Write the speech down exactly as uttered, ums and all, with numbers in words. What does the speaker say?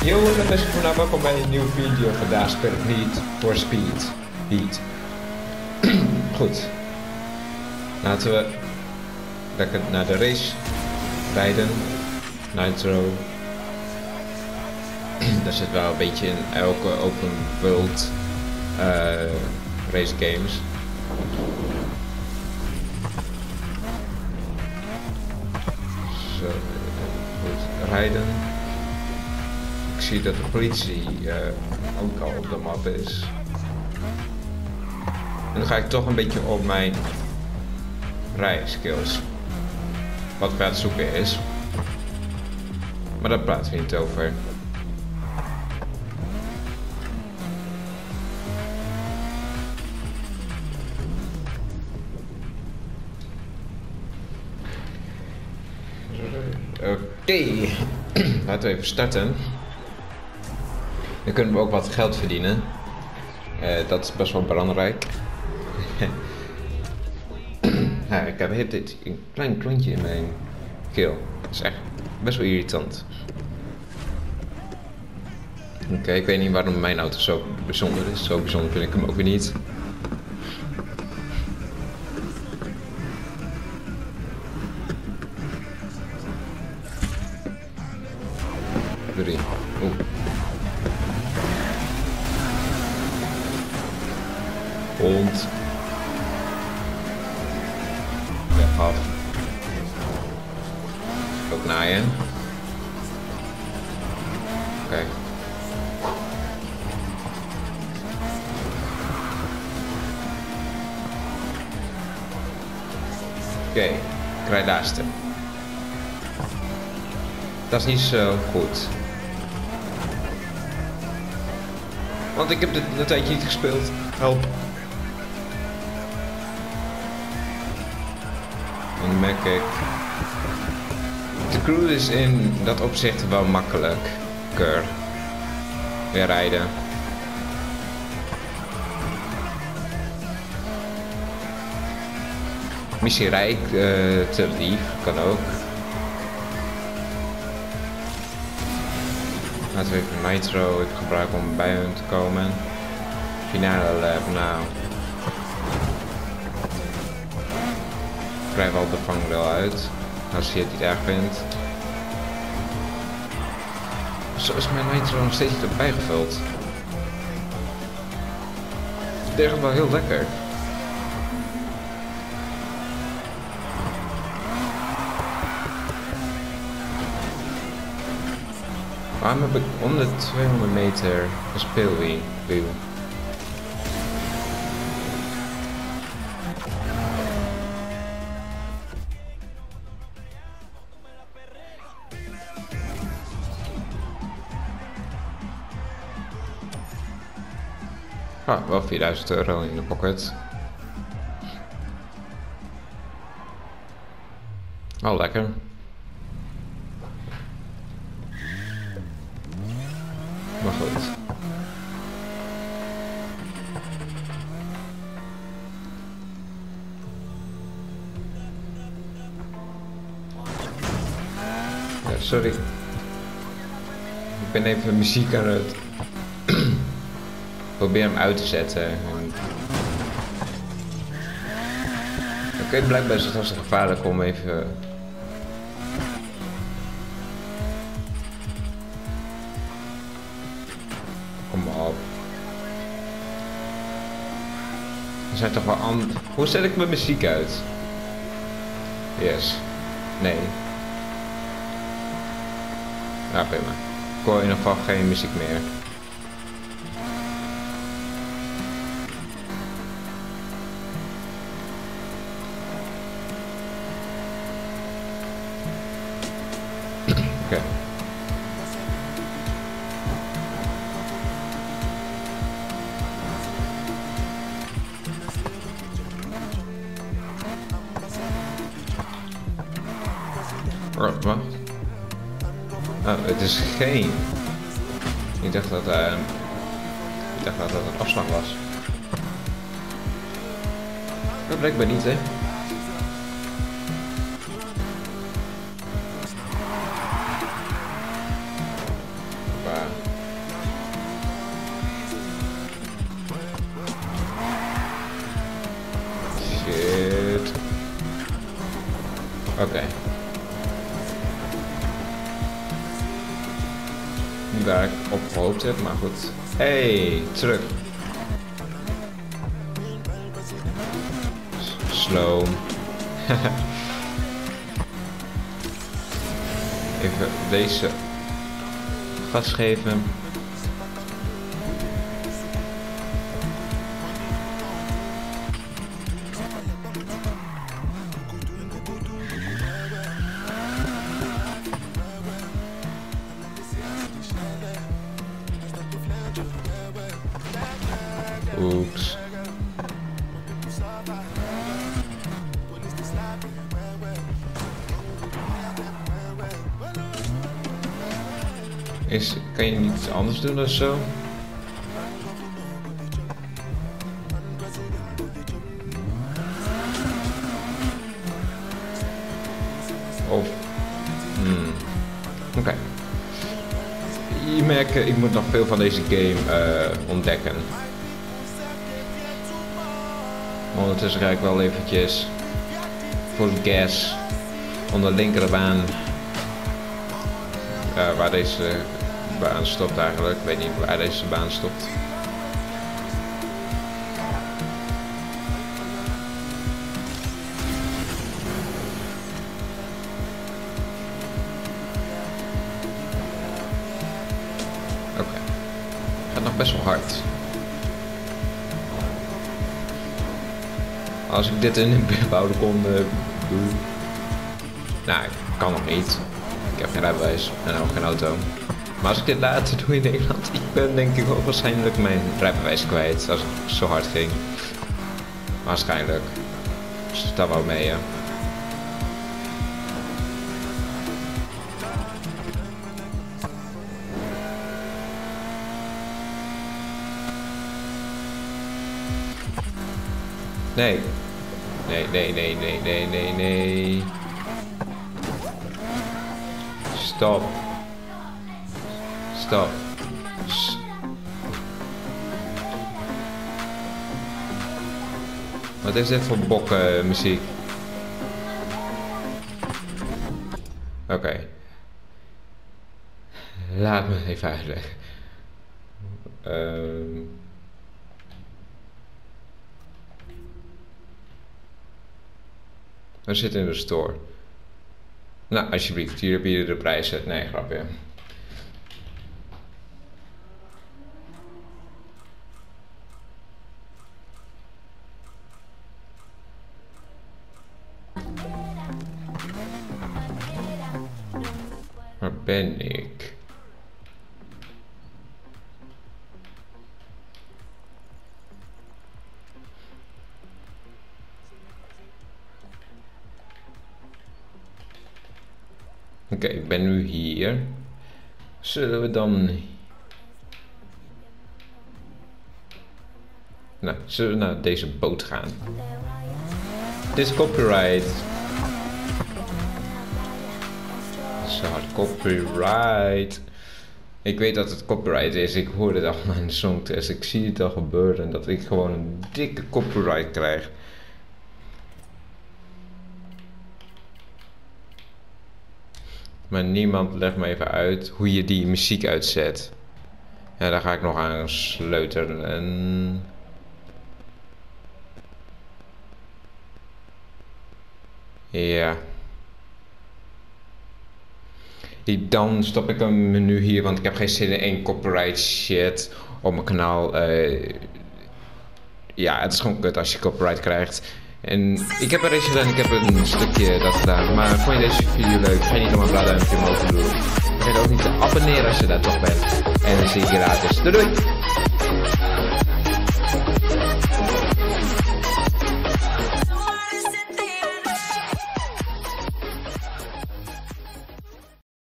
Yo, dat is vandaag welkom bij een nieuwe video. Vandaag speel ik niet voor Speed. Heat. Goed. Laten we lekker naar de race rijden. Nitro. Daar zit wel een beetje in elke open world uh, race games. Zo, goed rijden. Ik zie dat de politie uh, ook al op de map is. En dan ga ik toch een beetje op mijn rijskills. Wat ik aan het zoeken is. Maar daar praten we niet over. Oké, okay. Laten we even starten. Dan kunnen we ook wat geld verdienen. Uh, dat is best wel belangrijk. Ja, ik heb dit een klein klontje in mijn keel. Dat is echt best wel irritant. Oké, okay, ik weet niet waarom mijn auto zo bijzonder is. Zo bijzonder vind ik hem ook weer niet. Drie. Oeh. Hond. Weg af. Ook naaien. Oké. Okay. Oké, okay. Krijg laatste. Dat is niet zo goed. Want ik heb dit een tijdje niet gespeeld. Help. En dan merk ik. De crew is in dat opzicht wel makkelijker. Weer rijden. Misschien rijk uh, te lief, kan ook. Laten we even Nitro ik gebruiken om bij hun te komen. Finale lab, nou. Ik krijg wel de vangrail uit. Als je het niet erg vindt. Zo is mijn Nitro nog steeds niet op bijgevuld. Het is echt wel heel lekker. Waarom heb ik om de tweehonderd meter een speelwiel? Ah, wel vierduizend euro in de pocket. Wel lekker. Maar goed. Ja, sorry. Ik ben even muziek aan het probeer hem uit te zetten. Oké, okay, blijkbaar is het hartstikke gevaarlijk om even. Kom op. Er zijn toch wel andere. Hoe zet ik mijn muziek uit? Yes. Nee. Nou, prima. Ik hoor in ieder geval geen muziek meer. Oké. Oh, wat? Oh, het is geen. Ik dacht dat, uh, ik dacht dat het een afslag was. Dat blijkbaar niet, hè? Waar? Oké. Okay. Niet waar ik op gehoopt heb, maar goed. Hey, terug. Slow. Even deze gas geven. Oeps. Is, kan je niet iets anders doen of zo? Of... Hmm. Oké. Okay. Je merkt, ik moet nog veel van deze game uh, ontdekken. Ondertussen ga ik wel eventjes voor de gas onder de linkerbaan. Uh, waar deze baan stopt eigenlijk. Ik weet niet waar deze baan stopt. Oké. Okay. Gaat nog best wel hard. Als ik dit in een bebouwde kom uh, doe. Nou, ik kan nog niet. Ik heb geen rijbewijs en ook geen auto. Maar als ik dit later doe in Nederland, ik ben denk ik wel waarschijnlijk mijn rijbewijs kwijt als het zo hard ging. Waarschijnlijk. Dus dat wel mee, hè. Nee. Nee, nee, nee, nee, nee, nee, nee. Stop. Stop. S Wat is dit voor bokken muziek? Oké. Okay. Laat me even uitleggen. Um... We zitten in de store. Nou, alsjeblieft, hier heb je de prijzen. Nee, grapje. Waar ben ik? Oké, okay, ik ben nu hier. Zullen we dan... Nou, zullen we naar deze boot gaan? Dit is copyright. Zo hard copyright. Ik weet dat het copyright is. Ik hoorde het al in de songtest. Ik zie het al gebeuren dat ik gewoon een dikke copyright krijg. Maar niemand legt me even uit hoe je die muziek uitzet. Ja, daar ga ik nog aan sleutelen. Ja. Dan stop ik een menu hier, want ik heb geen zin in copyright shit op mijn kanaal. Uh, ja, het is gewoon kut als je copyright krijgt. En ik heb er eens gedaan, ik heb een stukje dat gedaan. Maar vond je deze video leuk? Ga niet om een blauw duimpje omhoog te doen. Vergeet ook niet te abonneren als je daar toch bent. En dan zie ik je later. Doei doei!